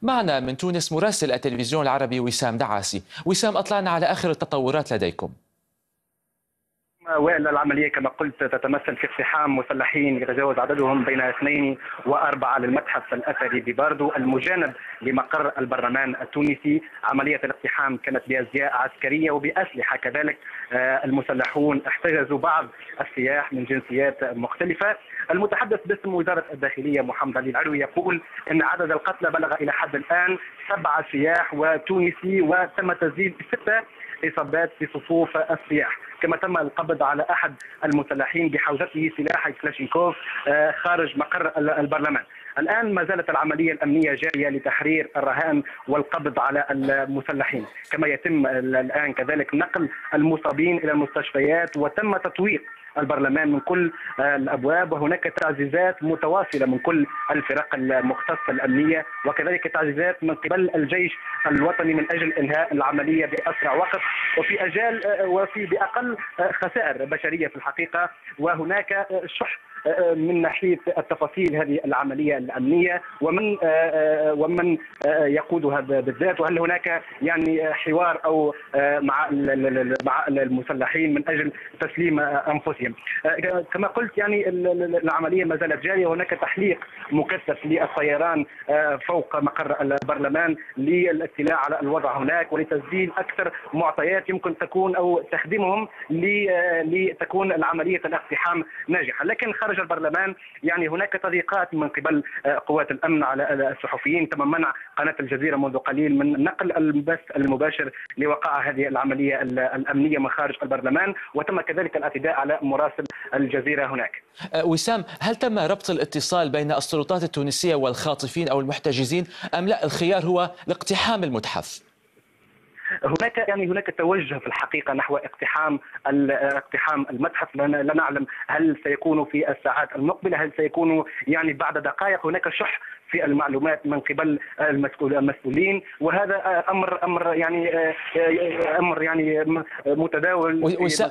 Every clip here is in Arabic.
معنا من تونس مراسل التلفزيون العربي وسام دعاسي. وسام، أطلعنا على آخر التطورات لديكم. وائل، العملية كما قلت تتمثل في اقتحام مسلحين يتجاوز عددهم بين 2 و4 للمتحف الأثري بباردو المجانب لمقر البرلمان التونسي. عملية الاقتحام كانت بأزياء عسكرية وبأسلحة كذلك. المسلحون احتجزوا بعض السياح من جنسيات مختلفة. المتحدث باسم وزارة الداخلية محمد علي العلوي يقول أن عدد القتلى بلغ إلى حد الآن 7 سياح وتونسي، وتم تسجيل 6 إصابات في صفوف السياح. كما تم القبض على أحد المسلحين بحوزته سلاح كلاشينكوف خارج مقر البرلمان. الآن ما زالت العملية الأمنية جارية لتحرير الرهائن والقبض على المسلحين، كما يتم الآن كذلك نقل المصابين إلى المستشفيات، وتم تطويق البرلمان من كل الابواب، وهناك تعزيزات متواصله من كل الفرق المختصه الامنيه، وكذلك تعزيزات من قبل الجيش الوطني من اجل انهاء العمليه باسرع وقت وفي باقل خسائر بشريه في الحقيقه. وهناك شح من ناحيه التفاصيل هذه العمليه الامنيه ومن يقودها بالذات، وهل هناك يعني حوار او مع المسلحين من اجل تسليم انفسهم. كما قلت يعني العمليه ما زالت جاريه، وهناك تحليق مكثف للطيران فوق مقر البرلمان للاطلاع على الوضع هناك ولتسجيل اكثر معطيات يمكن تكون او تخدمهم لتكون العمليه الاقتحام ناجحه. لكن خارج البرلمان يعني هناك تضييقات من قبل قوات الامن على الصحفيين. تم منع قناه الجزيره منذ قليل من نقل البث المباشر لوقع هذه العمليه الامنيه من خارج البرلمان، وتم كذلك الاعتداء على مراسل الجزيره هناك. وسام، هل تم ربط الاتصال بين السلطات التونسيه والخاطفين او المحتجزين ام لا الخيار هو لاقتحام المتحف؟ هناك توجه في الحقيقه نحو اقتحام المتحف. لا نعلم هل سيكون في الساعات المقبله، هل سيكون يعني بعد دقائق. هناك شح في المعلومات من قبل المسؤولين، وهذا امر يعني متداول.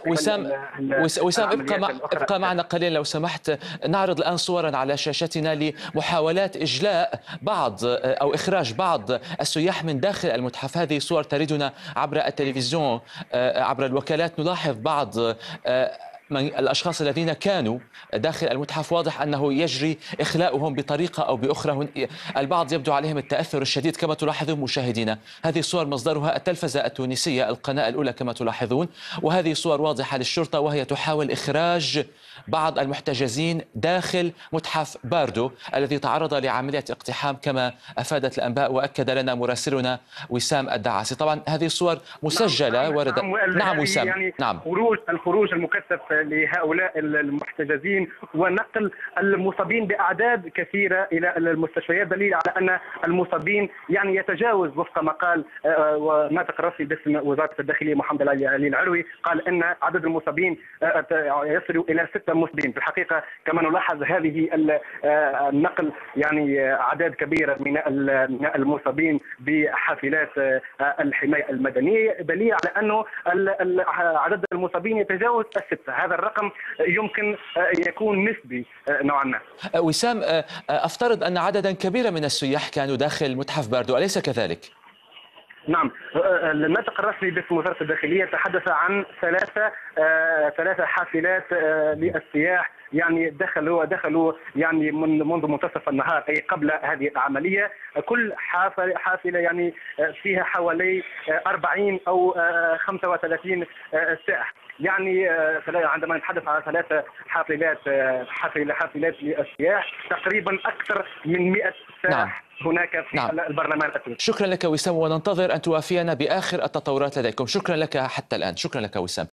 وسام ابقى معنا قليلا لو سمحت. نعرض الان صورا على شاشتنا لمحاولات اجلاء بعض او اخراج بعض السياح من داخل المتحف. هذه صور تردنا عبر التلفزيون عبر الوكالات. نلاحظ بعض من الأشخاص الذين كانوا داخل المتحف واضح أنه يجري إخلاؤهم بطريقة أو بأخرى. البعض يبدو عليهم التأثر الشديد كما تلاحظون مشاهدينا. هذه صور مصدرها التلفزة التونسية القناة الأولى كما تلاحظون، وهذه صور واضحة للشرطة وهي تحاول إخراج بعض المحتجزين داخل متحف باردو الذي تعرض لعملية اقتحام كما أفادت الأنباء وأكد لنا مراسلنا وسام الدعاسي. طبعا هذه الصور مسجلة وردت. نعم وسام، يعني نعم. الخروج المكثف لهؤلاء المحتجزين ونقل المصابين بأعداد كثيرة إلى المستشفيات دليل على أن المصابين يعني يتجاوز وفق ما قال وناطق الرسمي باسم وزارة الداخلية محمد علي العلوي، قال أن عدد المصابين يصل إلى 6 مصابين. في الحقيقة كما نلاحظ هذه النقل يعني أعداد كبيرة من المصابين بحافلات الحماية المدنية دليل على أنه عدد المصابين يتجاوز 6. هذا الرقم يمكن يكون نسبي نوعا ما. وسام، أفترض أن عددا كبيرا من السياح كانوا داخل متحف باردو، أليس كذلك؟ نعم، الناطق الرسمي باسم وزارة الداخلية تحدث عن 3 حافلات للسياح يعني دخلوا يعني منذ منتصف النهار أي قبل هذه العملية. كل حافلة يعني فيها حوالي 40 أو 35 سائح. يعني عندما نتحدث عن 3 حافلات للسياح تقريبا أكثر من 100 سائح. نعم. هناك في البرلمان التونسي. شكرا لك وسام، وننتظر أن توافينا بآخر التطورات لديكم. شكرا لك حتى الآن. شكرا لك وسام.